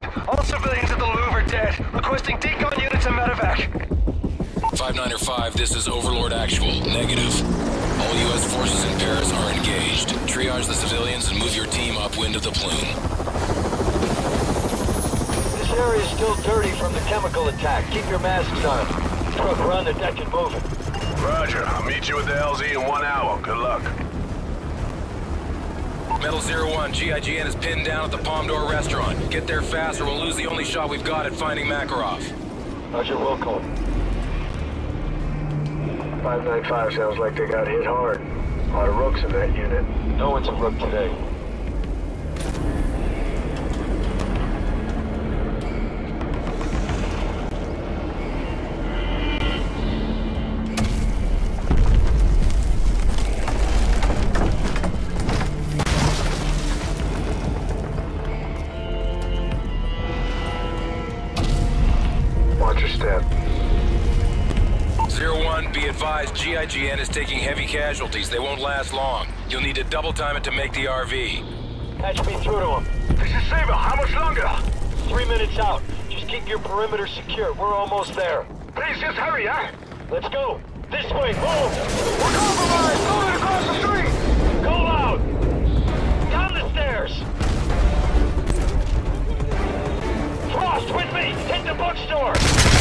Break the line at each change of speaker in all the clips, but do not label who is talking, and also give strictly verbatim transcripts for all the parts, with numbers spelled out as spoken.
All civilians at the Louvre are dead. Requesting decon units and medevac.
five nine five, this is Overlord Actual. Negative. All U S forces in Paris are engaged. Triage the civilians and move your team upwind of the plume.
This area is still dirty from the chemical attack. Keep your masks on. Truck, we're on the deck and moving.
Roger. I'll meet you at the L Z in one hour. Good luck.
Metal zero one, G I G N is pinned down at the Palm d'Or restaurant. Get there fast or we'll lose the only shot we've got at finding Makarov.
Roger, will call. five nine five sounds like they got hit hard. A lot of rooks in that unit. No one's a rook today. Watch your step.
zero one, be advised, G I G N is taking heavy casualties. They won't last long. You'll need to double time it to make the R V.
Patch me through to him.
This is Saber. How much longer?
Three minutes out. Just keep your perimeter secure. We're almost there.
Please, just hurry, huh?
Let's go. This way. Move.
We're compromised! Moving across the street!
Go loud. Down the stairs. Frost, with me. Hit the bookstore.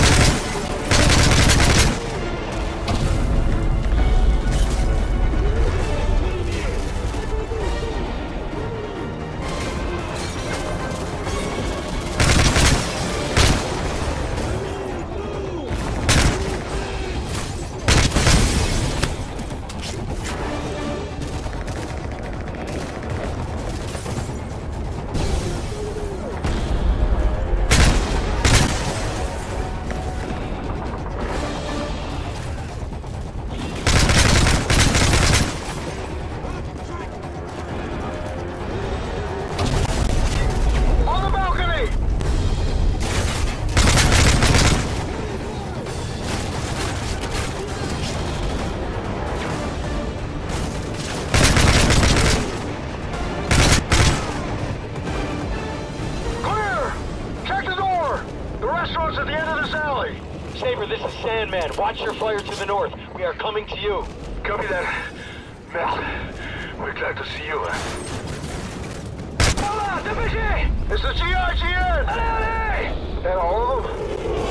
At the end of this alley.
Saber, this is Sandman. Watch your fire to the north. We are coming to you.
Copy that. Mel, we're glad to see you. Hola, dépêchez! It's the G I G N! Allez, allez! And all of them?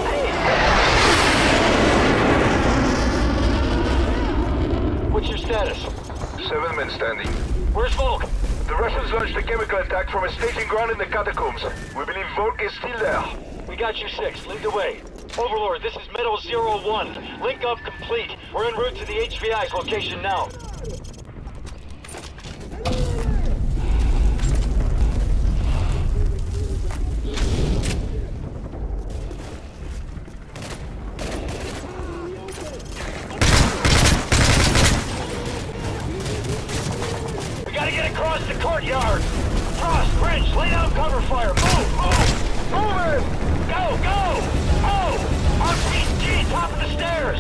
What's your status?
Seven men standing.
Where's Volk?
The Russians launched a chemical attack from a staging ground in the catacombs. We believe Volk is still there.
We got you six. Lead the way. Overlord, this is Metal zero one. Link up complete. We're en route to the H V I's location now. We gotta get across the courtyard. Frost, French, lay down cover fire. Move, move, move it! Go, go! Oh! On P G, top of the stairs!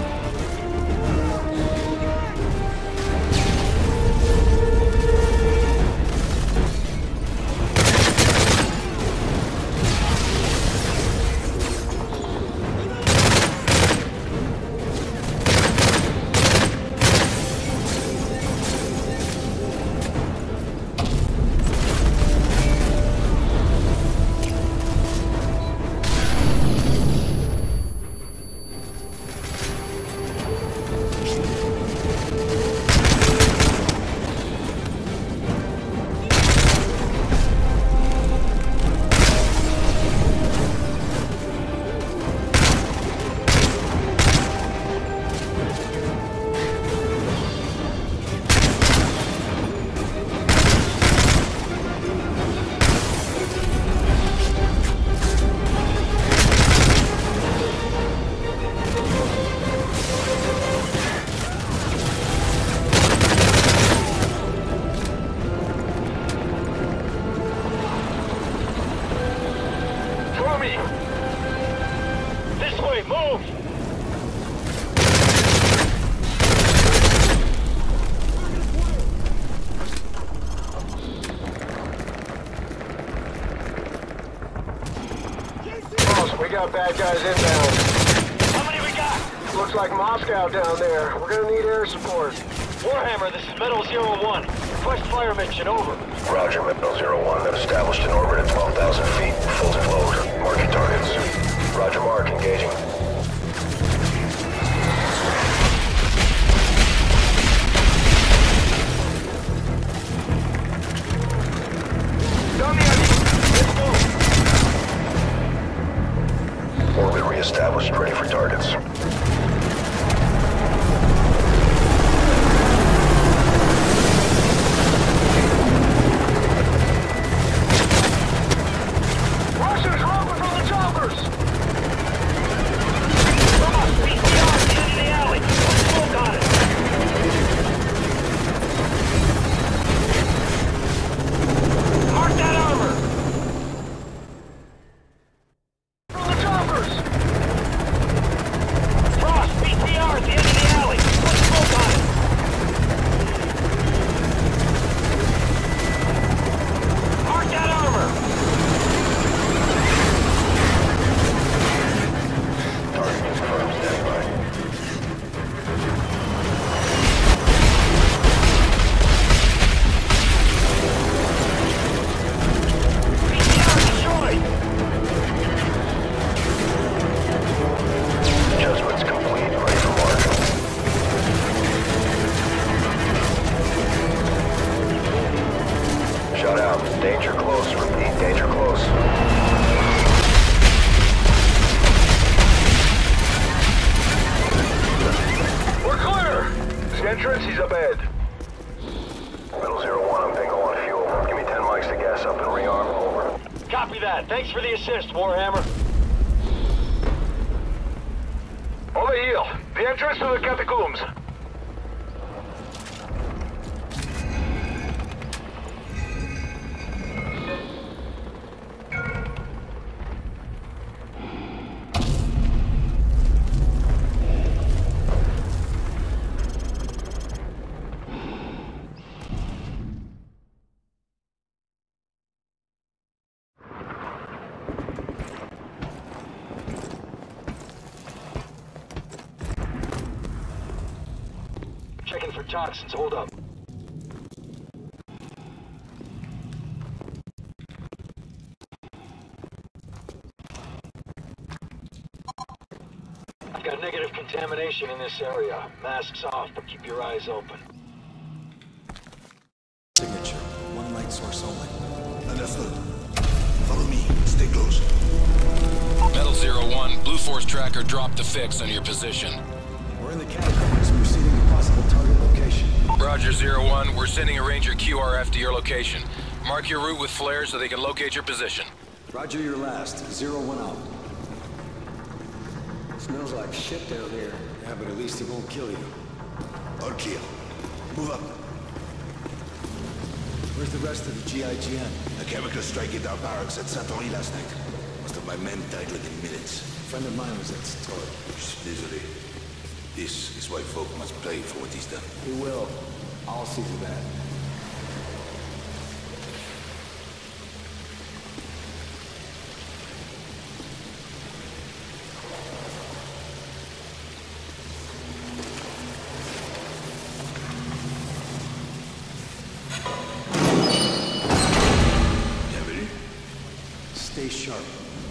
This way, move!
We got bad guys inbound.
How many we got?
Looks like Moscow down there. We're gonna need air support.
Warhammer, this is Metal Zero One. Request fire mission, over.
Roger, Metal Zero One. Been established in orbit at twelve thousand feet. Full to load. Mark your targets. Roger, mark. Engaging.
Let's go.
Orbit reestablished. Ready for targets.
Russians dropping from the choppers!
Ross, P C R, the end of the alley. Smoke on it. Mark that armor.
From the choppers!
Frost, P C R at the end of the alley. Put smoke on it. Mark that armor.
Target confirmed. Standing by.
P C R destroyed.
Adjustments complete. Ready for march. Shut out. Danger close. Repeat. Danger close.
We're clear!
The entrance is up ahead. Metal Zero One, I'm bingo on fuel. Give me ten mics to gas up and rearm. Over.
Copy that. Thanks for the assist, Warhammer.
Over here. The entrance to the catacombs.
Checking for toxins. Hold up. I've got negative contamination in this area. Masks off, but keep your eyes open.
Signature. One light source only. Understood. Follow me. Stay close.
Metal Zero One, Blue Force tracker dropped the fix on your position.
We're in the catacombs, proceeding to possible target location.
Roger, Zero One, we're sending a Ranger Q R F to your location. Mark your route with flares so they can locate your position.
Roger your last. Zero one out.
Smells like shit down here.
Yeah, but at least it won't kill you. All clear. Move up. Where's the rest of the G I G N?
A chemical strike hit our barracks at Satori last night. Most of my men died within minutes.
A friend of mine was at Satori.
Désolé. This is why folk must pay for what he's done.
He will. I'll see to that.
Bienvenue.
Stay sharp.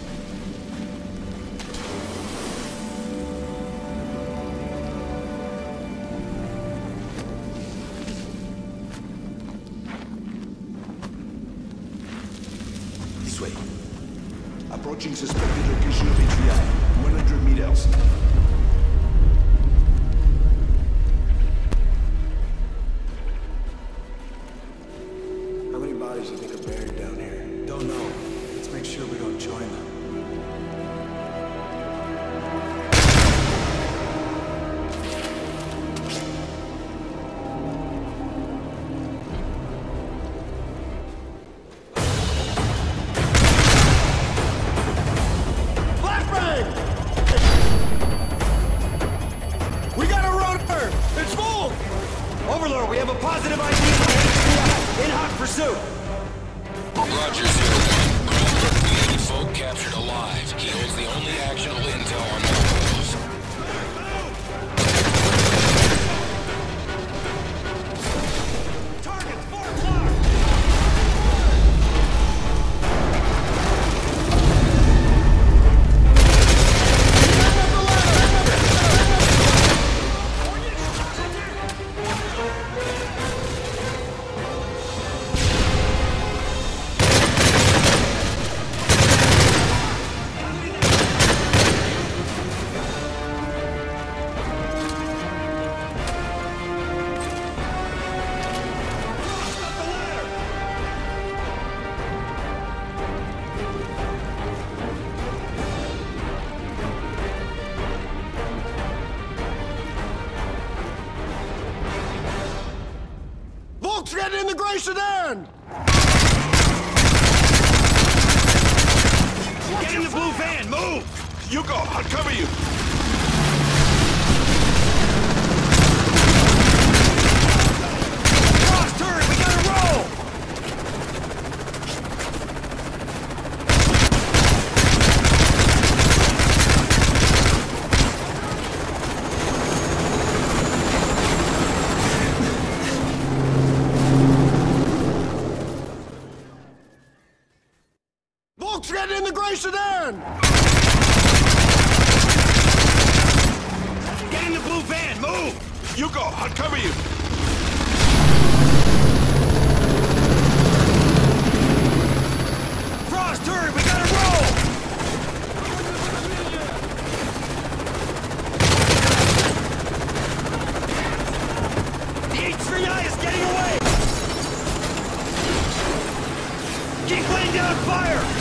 This way. Approaching suspected location of H V I. one hundred meters.
How many bodies do you think are buried down here? Don't know. Let's make sure we don't join them.
getting in the gray sedan!
Get in the blue van, move!
You go, I'll cover you.
Frost, hurry, we gotta roll!
Volk's getting in the gray sedan!
Get in the blue van, move!
You go, I'll cover you.
Frost, hurry, we gotta roll! The H three I is getting away! Keep laying down fire!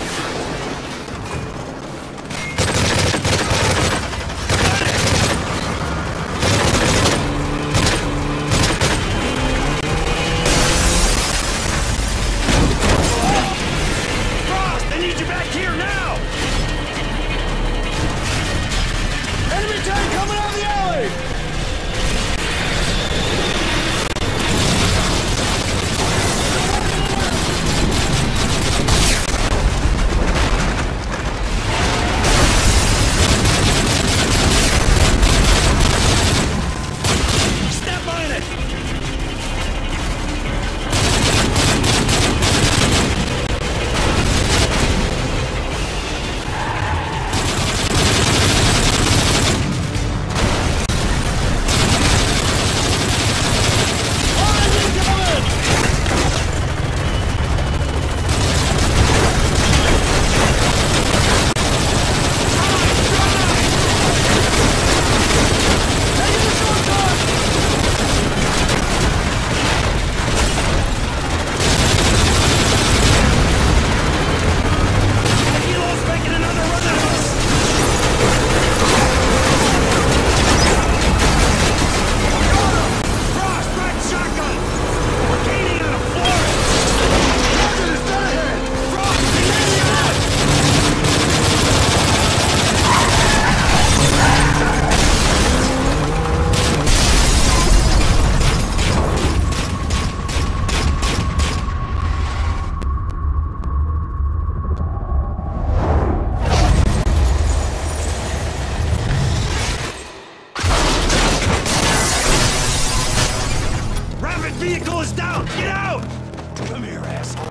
Vehicle is down! Get out! Come here, asshole.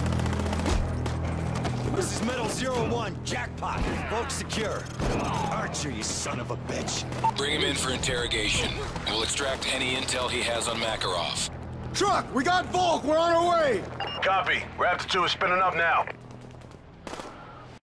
This is Metal Zero One, jackpot. Volk secure. Archer, you son of a bitch.
Bring him in for interrogation. We'll extract any intel he has on Makarov.
Truck, we got Volk, we're on our way!
Copy. Raptor two is spinning up now.